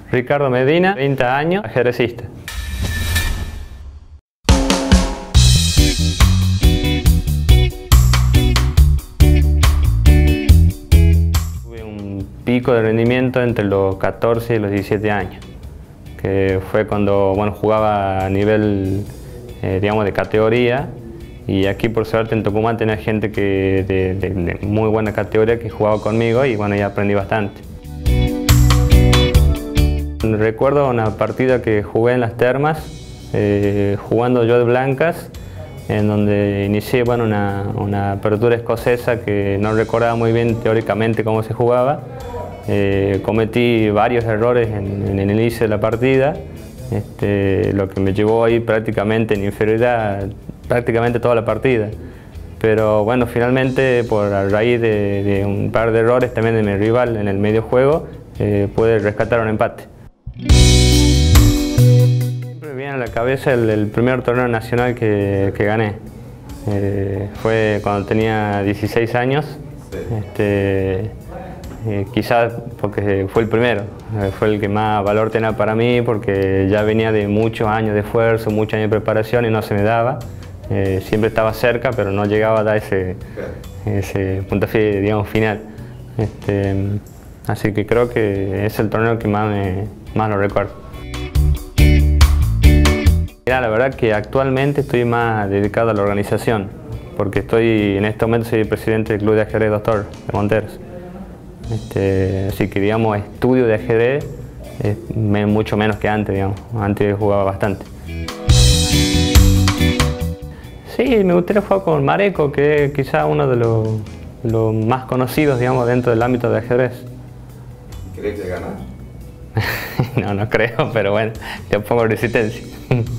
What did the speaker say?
Ricardo Medina, 30 años, ajedrecista. Tuve un pico de rendimiento entre los 14 y los 17 años, que fue cuando jugaba a nivel digamos, de categoría, y aquí por suerte en Tucumán tenía gente de muy buena categoría que jugaba conmigo y ya aprendí bastante. Recuerdo una partida que jugué en las termas, jugando yo de blancas, en donde inicié una apertura escocesa que no recordaba muy bien teóricamente cómo se jugaba. Cometí varios errores en el inicio de la partida, lo que me llevó ahí prácticamente en inferioridad prácticamente toda la partida. Pero bueno, finalmente por a raíz de un par de errores también de mi rival en el medio juego, pude rescatar un empate. Siempre me viene a la cabeza el primer torneo nacional que gané. Fue cuando tenía 16 años. Quizás porque fue el primero, fue el que más valor tenía para mí, porque ya venía de muchos años de esfuerzo, muchos años de preparación y no se me daba. Siempre estaba cerca, pero no llegaba a dar ese puntapié, digamos, final. Así que creo que es el torneo que más lo recuerdo. Mira, la verdad que actualmente estoy más dedicado a la organización, porque en este momento soy presidente del Club de Ajedrez Doctor de Monteros. Así que, digamos, estudio de ajedrez mucho menos que antes, digamos. Antes jugaba bastante. Sí, me gustaría jugar con Mareco, que es quizá uno de los más conocidos, digamos, dentro del ámbito de ajedrez. ¿Crees que gana? No creo, pero bueno, te pongo resistencia.